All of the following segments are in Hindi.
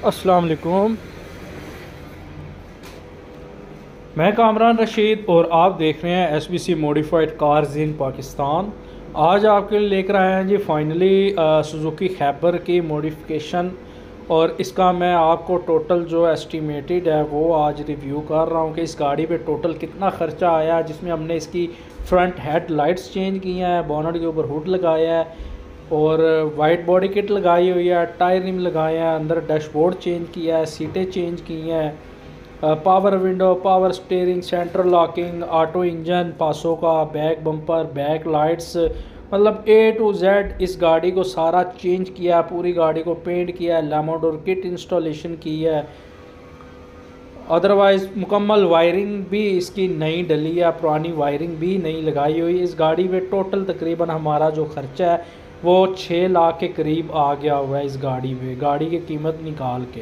अस्सलाम वालेकुम। मैं कामरान रशीद और आप देख रहे हैं SBC modified cars in Pakistan. आज आपके लिए लेकर आए हैं जी फाइनली सुजुकी खैबर की मॉडिफिकेशन, और इसका मैं आपको टोटल जो एस्टिमेटेड है वो आज रिव्यू कर रहा हूँ कि इस गाड़ी पे टोटल कितना ख़र्चा आया, जिसमें हमने इसकी फ्रंट हेड लाइट्स चेंज की हैं, बोनट के ऊपर हुड लगाया है और वाइट बॉडी किट लगाई हुई है, टायर रिम लगाए हैं, अंदर डैशबोर्ड चेंज किया है, सीटें चेंज की हैं, power window, power steering, central locking, auto engine, पासों का बैक बम्पर, बैक लाइट्स, मतलब A to Z इस गाड़ी को सारा चेंज किया, पूरी गाड़ी को पेंट किया है, लैमोडोर किट इंस्टॉलेशन की है। अदरवाइज़ मुकम्मल वायरिंग भी इसकी नई डली है, पुरानी वायरिंग भी नई लगाई हुई। इस गाड़ी पे टोटल तकरीबन हमारा जो ख़र्चा है वो 6 लाख के करीब आ गया हुआ है इस गाड़ी पे, गाड़ी की कीमत निकाल के।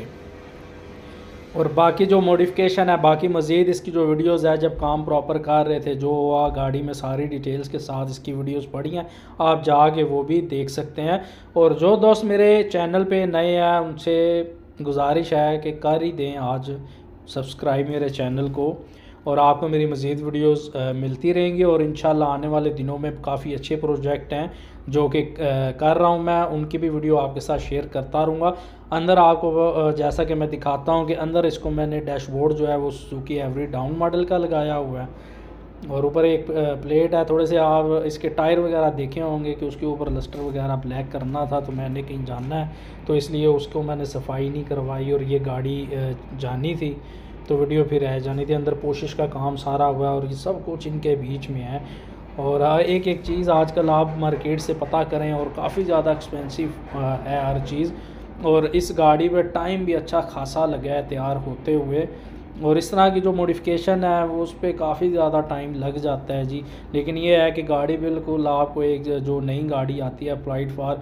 और बाकी जो मॉडिफिकेशन है, बाकी मज़ीद इसकी जो वीडियोस है जब काम प्रॉपर कर रहे थे, जो हुआ गाड़ी में सारी डिटेल्स के साथ इसकी वीडियोस पड़ी हैं, आप जाके वो भी देख सकते हैं। और जो दोस्त मेरे चैनल पे नए हैं उनसे गुजारिश है कि कर ही दें आज सब्सक्राइब मेरे चैनल को, और आपको मेरी मज़ीद वीडियोस मिलती रहेंगी। और इंशाल्लाह आने वाले दिनों में काफ़ी अच्छे प्रोजेक्ट हैं जो कि कर रहा हूं मैं, उनकी भी वीडियो आपके साथ शेयर करता रहूँगा। अंदर आपको जैसा कि मैं दिखाता हूं कि अंदर इसको मैंने डैशबोर्ड जो है वो सुजुकी एवरी डाउन मॉडल का लगाया हुआ है, और ऊपर एक प्लेट है। थोड़े से आप इसके टायर वगैरह देखे होंगे कि उसके ऊपर लस्टर वगैरह ब्लैक करना था, तो मैंने कहीं जाना है तो इसलिए उसको मैंने सफाई नहीं करवाई, और ये गाड़ी जानी थी तो वीडियो फिर रह जानी थी। अंदर पोशिश का काम सारा हुआ और ये सब कुछ इनके बीच में है। और एक एक चीज़ आजकल आप मार्केट से पता करें और काफ़ी ज़्यादा एक्सपेंसिव है हर चीज़, और इस गाड़ी पे टाइम भी अच्छा खासा लगा है तैयार होते हुए। और इस तरह की जो मॉडिफिकेशन है वो उस पर काफ़ी ज़्यादा टाइम लग जाता है जी, लेकिन ये है कि गाड़ी बिल्कुल आपको एक जो नई गाड़ी आती है अप्लाइड फॉर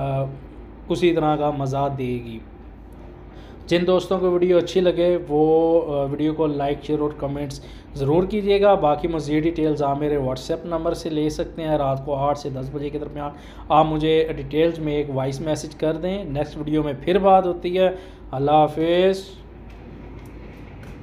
उसी तरह का मज़ा देगी। जिन दोस्तों को वीडियो अच्छी लगे वो वीडियो को लाइक, शेयर और कमेंट्स ज़रूर कीजिएगा। बाकी मज़ीद डिटेल्स आप मेरे व्हाट्सएप नंबर से ले सकते हैं। रात को 8 से 10 बजे के दरमियान आप मुझे डिटेल्स में एक वॉइस मैसेज कर दें। नेक्स्ट वीडियो में फिर बात होती है। अल्लाह हाफिज़।